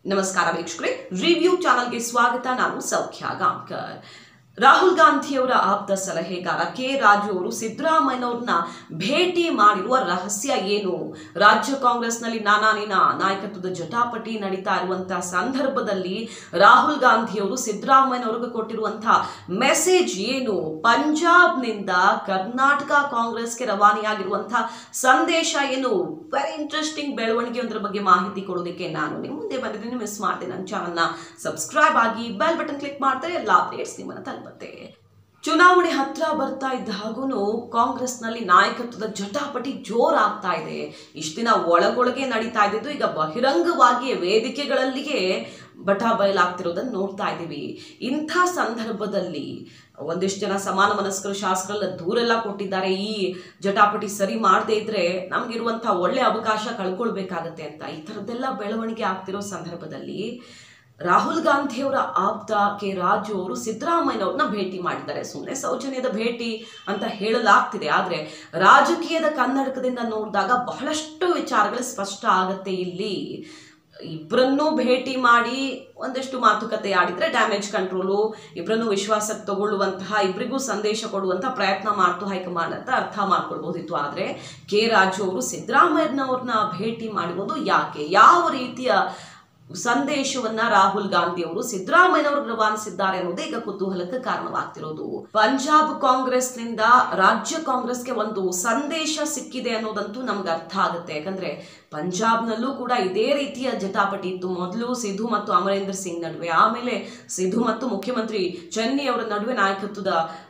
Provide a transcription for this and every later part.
ನಮಸ್ಕಾರ ವೀಕ್ಷಕರೇ, ರಿವ್ಯೂ ಚಾನೆಲ್ಗೆ ಸ್ವಾಗತ. ನಾನು ಸೌಖ್ಯ ಗಾಂವ್ಕರ್. ರಾಹುಲ್ ಗಾಂಧಿಯವರ ಆಪ್ತ ಸಲಹೆಗಾರ ಕೆ ರಾಜು ಅವರು ಸಿದ್ದರಾಮಯ್ಯನವ್ರನ್ನ ಭೇಟಿ ಮಾಡಿರುವ ರಹಸ್ಯ ಏನು? ರಾಜ್ಯ ಕಾಂಗ್ರೆಸ್ನಲ್ಲಿ ನಾನಾನಿನ ನಾಯಕತ್ವದ ಜಟಾಪಟಿ ನಡೀತಾ ಇರುವಂತಹ ಸಂದರ್ಭದಲ್ಲಿ ರಾಹುಲ್ ಗಾಂಧಿಯವರು ಸಿದ್ದರಾಮಯ್ಯನವ್ರಿಗೆ ಕೊಟ್ಟಿರುವಂತಹ ಮೆಸೇಜ್ ಏನು? ಪಂಜಾಬ್ನಿಂದ ಕರ್ನಾಟಕ ಕಾಂಗ್ರೆಸ್ಗೆ ರವಾನೆಯಾಗಿರುವಂತಹ ಸಂದೇಶ ಏನು? ವೆರಿ ಇಂಟ್ರೆಸ್ಟಿಂಗ್ ಬೆಳವಣಿಗೆಯೊಂದರ ಬಗ್ಗೆ ಮಾಹಿತಿ ಕೊಡೋದಕ್ಕೆ ನಾನು ನಿಮ್ಮ ಮುಂದೆ ಬಂದಿದ್ದೀನಿ. ಮಿಸ್ ಮಾಡಿದೆ ನನ್ನ ಚಾನಲ್ನ ಸಬ್ಸ್ಕ್ರೈಬ್ ಆಗಿ ಬೆಲ್ ಬಟನ್ ಕ್ಲಿಕ್ ಮಾಡ್ತಾರೆ. ಎಲ್ಲ ಅಪ್ಡೇಟ್ಸ್ ನಿಮ್ಮನ್ನ ತಲುಪುತ್ತೆ. ಚುನಾವಣೆ ಹತ್ರ ಬರ್ತಾ ಇದ್ದ ಹಾಗೂ ಕಾಂಗ್ರೆಸ್ನಲ್ಲಿ ನಾಯಕತ್ವದ ಜಟಾಪಟಿ ಜೋರಾಗ್ತಾ ಇದೆ. ಇಷ್ಟು ದಿನ ಒಳಗೊಳಗೆ ನಡೀತಾ ಇದ್ದಿದ್ದು ಈಗ ಬಹಿರಂಗವಾಗಿ ವೇದಿಕೆಗಳಲ್ಲಿಯೇ ಬಟಾ ಬಯಲಾಗ್ತಿರೋದನ್ನು ನೋಡ್ತಾ ಇದ್ದೀವಿ. ಇಂಥ ಸಂದರ್ಭದಲ್ಲಿ ಒಂದಿಷ್ಟು ಜನ ಸಮಾನ ಮನಸ್ಕರು ಶಾಸಕರೆಲ್ಲ ದೂರೆಲ್ಲ ಕೊಟ್ಟಿದ್ದಾರೆ. ಈ ಜಟಾಪಟಿ ಸರಿ ಮಾಡದೇ ಇದ್ರೆ ನಮ್ಗಿರುವಂಥ ಒಳ್ಳೆ ಅವಕಾಶ ಕಳ್ಕೊಳ್ಬೇಕಾಗತ್ತೆ ಅಂತ. ಈ ಥರದ್ದೆಲ್ಲ ಬೆಳವಣಿಗೆ ಆಗ್ತಿರೋ ಸಂದರ್ಭದಲ್ಲಿ ರಾಹುಲ್ ಗಾಂಧಿಯವರ ಆಪ್ತ ಕೆ ರಾಜು ಅವರು ಸಿದ್ದರಾಮಯ್ಯನವ್ರನ್ನ ಭೇಟಿ ಮಾಡಿದ್ದಾರೆ. ಸುಮ್ಮನೆ ಸೌಜನ್ಯದ ಭೇಟಿ ಅಂತ ಹೇಳಲಾಗ್ತಿದೆ, ಆದರೆ ರಾಜಕೀಯದ ಕನ್ನಡಕದಿಂದ ನೋಡಿದಾಗ ಬಹಳಷ್ಟು ವಿಚಾರಗಳು ಸ್ಪಷ್ಟ ಆಗತ್ತೆ. ಇಲ್ಲಿ ಇಬ್ಬರನ್ನೂ ಭೇಟಿ ಮಾಡಿ ಒಂದಷ್ಟು ಮಾತುಕತೆ ಆಡಿದ್ರೆ ಡ್ಯಾಮೇಜ್ ಕಂಟ್ರೋಲು, ಇಬ್ಬರನ್ನು ವಿಶ್ವಾಸಕ್ಕೆ ತಗೊಳ್ಳುವಂತಹ, ಇಬ್ಬರಿಗೂ ಸಂದೇಶ ಕೊಡುವಂತಹ ಪ್ರಯತ್ನ ಮಾಡ್ತು ಹೈಕಮಾಂಡ್ ಅಂತ ಅರ್ಥ ಮಾಡ್ಕೊಳ್ಬಹುದಿತ್ತು. ಆದರೆ ಕೆ ರಾಜು ಅವರು ಸಿದ್ದರಾಮಯ್ಯನವ್ರನ್ನ ಭೇಟಿ ಮಾಡಿರೋದು ಯಾಕೆ? ಯಾವ ರೀತಿಯ ಸಂದೇಶವನ್ನ ರಾಹುಲ್ ಗಾಂಧಿ ಅವರು ಸಿದ್ದರಾಮಯ್ಯನವ್ರಿಗೆ ರವಾನಿಸಿದ್ದಾರೆ ಅನ್ನೋದೇ ಈಗ ಕುತೂಹಲಕ್ಕೆ ಕಾರಣವಾಗ್ತಿರೋದು. ಪಂಜಾಬ್ ಕಾಂಗ್ರೆಸ್ನಿಂದ ರಾಜ್ಯ ಕಾಂಗ್ರೆಸ್ಗೆ ಒಂದು ಸಂದೇಶ ಸಿಕ್ಕಿದೆ ಅನ್ನೋದಂತೂ ನಮ್ಗೆ ಅರ್ಥ ಆಗುತ್ತೆ. ಯಾಕಂದ್ರೆ ಪಂಜಾಬ್ನಲ್ಲೂ ಕೂಡ ಇದೇ ರೀತಿಯ ಜಟಾಪಟಿ ಇತ್ತು. ಮೊದಲು ಸಿಧು ಮತ್ತು ಅಮರೇಂದ್ರ ಸಿಂಗ್ ನಡುವೆ, ಆಮೇಲೆ ಸಿಧು ಮತ್ತು ಮುಖ್ಯಮಂತ್ರಿ ಚೆನ್ನಿ ಅವರ ನಡುವೆ ನಾಯಕತ್ವದ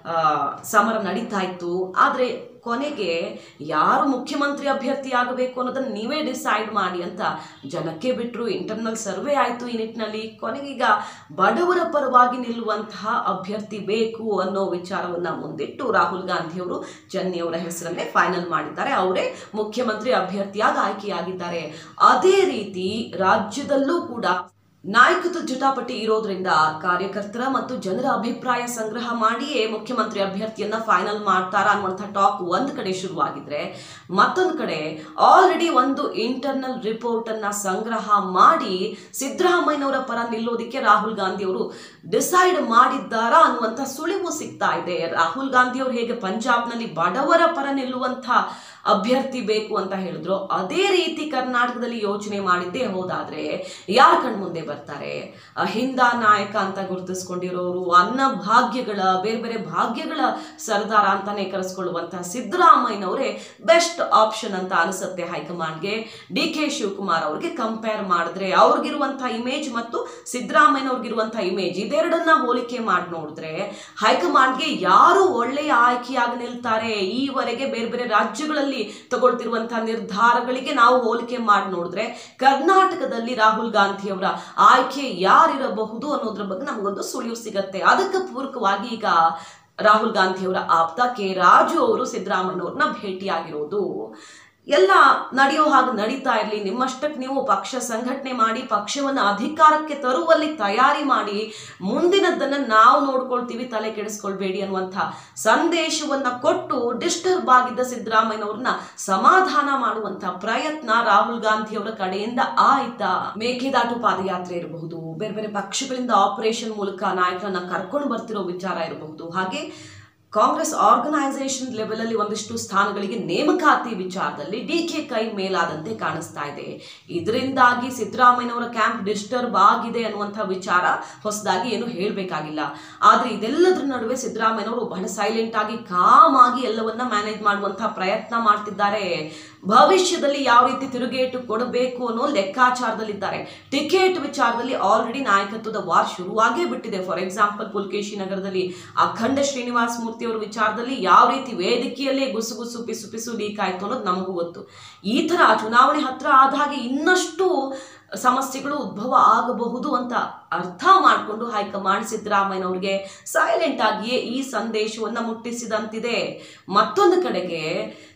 ಸಮರ ನಡೀತಾ ಇತ್ತು. ಆದ್ರೆ ಕೊನೆಗೆ ಯಾರು ಮುಖ್ಯಮಂತ್ರಿ ಅಭ್ಯರ್ಥಿ ಆಗಬೇಕು ಅನ್ನೋದನ್ನ ನೀವೇ ಡಿಸೈಡ್ ಮಾಡಿ ಅಂತ ಜನಕ್ಕೆ ಬಿಟ್ಟರು. ಇಂಟರ್ನಲ್ ಸರ್ವೆ ಆಯಿತು. ಈ ನಿಟ್ಟಿನಲ್ಲಿ ಕೊನೆಗೀಗ ಬಡವರ ಪರವಾಗಿ ನಿಲ್ಲುವಂತಹ ಅಭ್ಯರ್ಥಿ ಬೇಕು ಅನ್ನೋ ವಿಚಾರವನ್ನ ಮುಂದಿಟ್ಟು ರಾಹುಲ್ ಗಾಂಧಿ ಅವರು ಚೆನ್ನಿ ಅವರ ಹೆಸರನ್ನೇ ಫೈನಲ್ ಮಾಡಿದ್ದಾರೆ. ಅವರೇ ಮುಖ್ಯಮಂತ್ರಿ ಅಭ್ಯರ್ಥಿಯಾಗಿ ಆಯ್ಕೆಯಾಗಿದ್ದಾರೆ. ಅದೇ ರೀತಿ ರಾಜ್ಯದಲ್ಲೂ ಕೂಡ ನಾಯಕತ್ವ ಜಟಾಪಟಿ ಇರೋದ್ರಿಂದ ಕಾರ್ಯಕರ್ತರ ಮತ್ತು ಜನರ ಅಭಿಪ್ರಾಯ ಸಂಗ್ರಹ ಮಾಡಿಯೇ ಮುಖ್ಯಮಂತ್ರಿ ಅಭ್ಯರ್ಥಿಯನ್ನ ಫೈನಲ್ ಮಾಡ್ತಾರ ಅನ್ನುವಂಥ ಟಾಕ್ ಒಂದ್ ಕಡೆ ಶುರುವಾಗಿದ್ರೆ, ಮತ್ತೊಂದು ಕಡೆ ಆಲ್ರೆಡಿ ಒಂದು ಇಂಟರ್ನಲ್ ರಿಪೋರ್ಟ್ ಅನ್ನ ಸಂಗ್ರಹ ಮಾಡಿ ಸಿದ್ದರಾಮಯ್ಯನವರ ಪರ ನಿಲ್ಲೋದಿಕ್ಕೆ ರಾಹುಲ್ ಗಾಂಧಿ ಅವರು ಡಿಸೈಡ್ ಮಾಡಿದ್ದಾರಾ ಅನ್ನುವಂಥ ಸುಳಿವು ಸಿಗ್ತಾ ಇದೆ. ರಾಹುಲ್ ಗಾಂಧಿ ಅವರು ಹೇಗೆ ಪಂಜಾಬ್ನಲ್ಲಿ ಬಡವರ ಪರ ನಿಲ್ಲುವಂಥ ಅಭ್ಯರ್ಥಿ ಬೇಕು ಅಂತ ಹೇಳಿದ್ರು, ಅದೇ ರೀತಿ ಕರ್ನಾಟಕದಲ್ಲಿ ಯೋಚನೆ ಮಾಡಿದ್ದೇ ಹೋದಾದ್ರೆ ಯಾರ ಕಣ್ಮುಂದೆ ಬರ್ತಾರೆ? ಅಹಿಂದ ನಾಯಕ ಅಂತ ಗುರುತಿಸ್ಕೊಂಡಿರೋರು, ಅನ್ನ ಭಾಗ್ಯಗಳ ಬೇರೆ ಬೇರೆ ಭಾಗ್ಯಗಳ ಸರ್ದಾರ ಅಂತಾನೆ ಕರೆಸ್ಕೊಳ್ಳುವಂತಹ ಸಿದ್ದರಾಮಯ್ಯನವರೇ ಬೆಸ್ಟ್ ಆಪ್ಷನ್ ಅಂತ ಅನಿಸುತ್ತೆ ಹೈಕಮಾಂಡ್ಗೆ. ಡಿ ಕೆ ಶಿವಕುಮಾರ್ ಅವ್ರಿಗೆ ಕಂಪೇರ್ ಮಾಡಿದ್ರೆ ಅವ್ರಿಗಿರುವಂತಹ ಇಮೇಜ್ ಮತ್ತು ಸಿದ್ದರಾಮಯ್ಯನವ್ರಿಗಿರುವಂತಹ ಇಮೇಜ್ ಇದೆರಡನ್ನ ಹೋಲಿಕೆ ಮಾಡಿ ನೋಡಿದ್ರೆ ಹೈಕಮಾಂಡ್ಗೆ ಯಾರು ಒಳ್ಳೆಯ ಆಯ್ಕೆಯಾಗಿ ನಿಲ್ತಾರೆ? ಈವರೆಗೆ ಬೇರೆ ಬೇರೆ ರಾಜ್ಯಗಳಲ್ಲಿ ತಗೊಳ್ತಿರುವಂತಹ ನಿರ್ಧಾರಗಳಿಗೆ ನಾವು ಹೋಲಿಕೆ ಮಾಡಿ ನೋಡಿದ್ರೆ ಕರ್ನಾಟಕದಲ್ಲಿ ರಾಹುಲ್ ಗಾಂಧಿ ಅವರ ಆಯ್ಕೆ ಯಾರಿರಬಹುದು ಅನ್ನೋದ್ರ ಬಗ್ಗೆ ನಮಗೊಂದು ಸುಳಿವು ಸಿಗತ್ತೆ. ಅದಕ್ಕೆ ಪೂರಕವಾಗಿ ಈಗ ರಾಹುಲ್ ಗಾಂಧಿ ಅವರ ಆಪ್ತ ಕೆ ರಾಜು ಅವರು ಸಿದ್ದರಾಮಯ್ಯನವ್ರನ್ನ ಭೇಟಿಯಾಗಿರೋದು. ಎಲ್ಲ ನಡೆಯೋ ಹಾಗೆ ನಡೀತಾ ಇರಲಿ, ನಿಮ್ಮಷ್ಟಕ್ಕೆ ನೀವು ಪಕ್ಷ ಸಂಘಟನೆ ಮಾಡಿ ಪಕ್ಷವನ್ನು ಅಧಿಕಾರಕ್ಕೆ ತರುವಲ್ಲಿ ತಯಾರಿ ಮಾಡಿ, ಮುಂದಿನದನ್ನು ನಾವು ನೋಡ್ಕೊಳ್ತೀವಿ, ತಲೆ ಕೆಡಿಸ್ಕೊಳ್ಬೇಡಿ ಅನ್ನುವಂಥ ಸಂದೇಶವನ್ನ ಕೊಟ್ಟು ಡಿಸ್ಟರ್ಬ್ ಆಗಿದ್ದ ಸಿದ್ದರಾಮಯ್ಯನವ್ರನ್ನ ಸಮಾಧಾನ ಮಾಡುವಂಥ ಪ್ರಯತ್ನ ರಾಹುಲ್ ಗಾಂಧಿ ಅವರ ಕಡೆಯಿಂದ ಆಯ್ತಾ? ಮೇಕೆದಾಟು ಪಾದಯಾತ್ರೆ ಇರಬಹುದು, ಬೇರೆ ಬೇರೆ ಪಕ್ಷಗಳಿಂದ ಆಪರೇಷನ್ ಮೂಲಕ ನಾಯಕರನ್ನ ಕರ್ಕೊಂಡು ಬರ್ತಿರೋ ವಿಚಾರ ಇರಬಹುದು, ಹಾಗೆ ಕಾಂಗ್ರೆಸ್ ಆರ್ಗನೈಸೇಷನ್ ಲೆವೆಲ್ ಅಲ್ಲಿ ಒಂದಿಷ್ಟು ಸ್ಥಾನಗಳಿಗೆ ನೇಮಕಾತಿ ವಿಚಾರದಲ್ಲಿ ಡಿಕೆ ಕೈ ಮೇಲಾದಂತೆ ಕಾಣಿಸ್ತಾ ಇದೆ. ಇದರಿಂದಾಗಿ ಸಿದ್ದರಾಮಯ್ಯನವರ ಕ್ಯಾಂಪ್ ಡಿಸ್ಟರ್ಬ್ ಆಗಿದೆ ಅನ್ನುವಂಥ ವಿಚಾರ ಹೊಸದಾಗಿ ಏನು ಹೇಳಬೇಕಾಗಿಲ್ಲ. ಆದ್ರೆ ಇದೆಲ್ಲದರ ನಡುವೆ ಸಿದ್ದರಾಮಯ್ಯನವರು ಬಹಳ ಸೈಲೆಂಟ್ ಆಗಿ ಕಾಮ್ ಆಗಿ ಎಲ್ಲವನ್ನ ಮ್ಯಾನೇಜ್ ಮಾಡುವಂತಹ ಪ್ರಯತ್ನ ಮಾಡ್ತಿದ್ದಾರೆ. ಭವಿಷ್ಯದಲ್ಲಿ ಯಾವ ರೀತಿ ತಿರುಗೇಟು ಕೊಡಬೇಕು ಅನ್ನೋ ಲೆಕ್ಕಾಚಾರದಲ್ಲಿದ್ದಾರೆ. ಟಿಕೆಟ್ ವಿಚಾರದಲ್ಲಿ ಆಲ್ರೆಡಿ ನಾಯಕತ್ವದ ವಾರ್ ಶುರುವಾಗೇ ಬಿಟ್ಟಿದೆ. ಫಾರ್ ಎಕ್ಸಾಂಪಲ್ ಪುಲ್ಕೇಶಿ ನಗರದಲ್ಲಿ ಅಖಂಡ ಶ್ರೀನಿವಾಸ ಮೂರ್ತಿ ಅವರ ವಿಚಾರದಲ್ಲಿ ಯಾವ ರೀತಿ ವೇದಿಕೆಯಲ್ಲೇ ಗುಸುಗುಸು ಪಿಸು ಪಿಸು ಲೀಕ್ ಆಯ್ತು ಅನ್ನೋದು ನಮಗೂ ಗೊತ್ತು. ಈ ತರ ಚುನಾವಣೆ ಹತ್ರ ಆದ ಹಾಗೆ ಇನ್ನಷ್ಟು ಸಮಸ್ಯೆಗಳು ಉದ್ಭವ ಆಗಬಹುದು ಅಂತ ಅರ್ಥ ಮಾಡಿಕೊಂಡು ಹೈಕಮಾಂಡ್ ಸಿದ್ದರಾಮಯ್ಯನವ್ರಿಗೆ ಸೈಲೆಂಟ್ ಆಗಿಯೇ ಈ ಸಂದೇಶವನ್ನ ಮುಟ್ಟಿಸಿದಂತಿದೆ. ಮತ್ತೊಂದು ಕಡೆಗೆ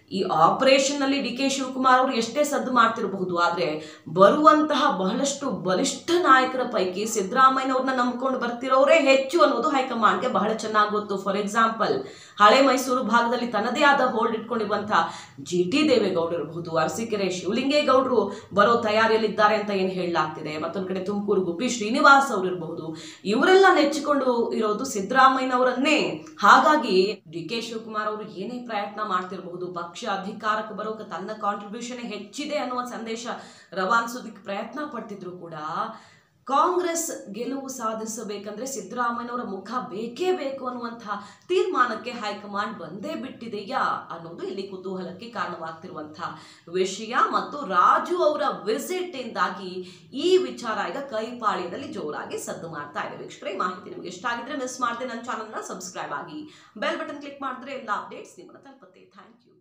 ಈ ಆಪರೇಷನ್ ನಲ್ಲಿ ಡಿ ಕೆ ಶಿವಕುಮಾರ್ ಅವರು ಎಷ್ಟೇ ಸದ್ದು ಮಾಡ್ತಿರಬಹುದು, ಆದ್ರೆ ಬರುವಂತಹ ಬಹಳಷ್ಟು ಬಲಿಷ್ಠ ನಾಯಕರ ಪೈಕಿ ಸಿದ್ದರಾಮಯ್ಯನವ್ರನ್ನ ನಂಬ್ಕೊಂಡು ಬರ್ತಿರೋರೇ ಹೆಚ್ಚು ಅನ್ನೋದು ಹೈಕಮಾಂಡ್ಗೆ ಬಹಳ ಚೆನ್ನಾಗಿ ಗೊತ್ತು. ಫಾರ್ ಎಕ್ಸಾಂಪಲ್, ಹಳೆ ಮೈಸೂರು ಭಾಗದಲ್ಲಿ ತನ್ನದೇ ಆದ ಹೋಲ್ಡ್ ಇಟ್ಕೊಂಡಿರುವಂತಹ GT ದೇವೇಗೌಡರು ಇರಬಹುದು, ಅರಸೀಕೆರೆ ಶಿವಲಿಂಗೇಗೌಡರು ಬರೋ ತಯಾರಿಯಲ್ಲಿದ್ದಾರೆ ಅಂತ ಏನು ಹೇಳಲಾಗ್ತಿದೆ. ಮತ್ತೊಂದು ಕಡೆ ತುಮಕೂರು ಗುಬ್ಬಿ ಶ್ರೀನಿವಾಸ್ ಅವರು ಇರಬಹುದು. ಇವರೆಲ್ಲ ನೆಚ್ಚಿಕೊಂಡು ಇರೋದು ಸಿದ್ದರಾಮಯ್ಯನವರನ್ನೇ. ಹಾಗಾಗಿ ಡಿ ಕೆ ಶಿವಕುಮಾರ್ ಅವರು ಏನೇ ಪ್ರಯತ್ನ ಮಾಡ್ತಿರಬಹುದು, ಪಕ್ಷ ಅಧಿಕಾರಕ್ಕೆ ಬರೋಕೆ ತನ್ನ ಕಾಂಟ್ರಿಬ್ಯೂಷನ್ ಹೆಚ್ಚಿದೆ ಅನ್ನುವ ಸಂದೇಶ ರವಾನಿಸೋದಕ್ಕೆ ಪ್ರಯತ್ನ ಪಡ್ತಿದ್ರು ಕೂಡ ಕಾಂಗ್ರೆಸ್ ಗೆಲುವು ಸಾಧಿಸಬೇಕಂದ್ರೆ ಸಿದ್ದರಾಮಯ್ಯನವರ ಮುಖ ಬೇಕೇ ಬೇಕು ಅನ್ನುವಂತಹ ತೀರ್ಮಾನಕ್ಕೆ ಹೈಕಮಾಂಡ್ ಬಂದೇ ಬಿಟ್ಟಿದೆಯಾ ಅನ್ನೋದು ಇಲ್ಲಿ ಕುತೂಹಲಕ್ಕೆ ಕಾರಣವಾಗ್ತಿರುವಂತಹ ವಿಷಯ. ಮತ್ತು ರಾಜು ಅವರ ವಿಸಿಟ್ ಇಂದಾಗಿ ಈ ವಿಚಾರ ಈಗ ಕೈಪಾಳ್ಯದಲ್ಲಿ ಜೋರಾಗಿ ಸದ್ದು ಮಾಡ್ತಾ ಇದೆ. ವೀಕ್ಷಕರೇ, ಮಾಹಿತಿ ನಿಮಗೆ ಇಷ್ಟ ಆಗಿದ್ರೆ ಮಿಸ್ ಮಾಡದೆ ನನ್ನ ಚಾನಲ್ನ ಸಬ್ಸ್ಕ್ರೈಬ್ ಆಗಿ, ಬೆಲ್ ಬಟನ್ ಕ್ಲಿಕ್ ಮಾಡಿದ್ರೆ ಎಲ್ಲ ಅಪ್ಡೇಟ್ಸ್ ನಿಮ್ಮನ್ನ ತಲುಪುತ್ತೆ. Thank you.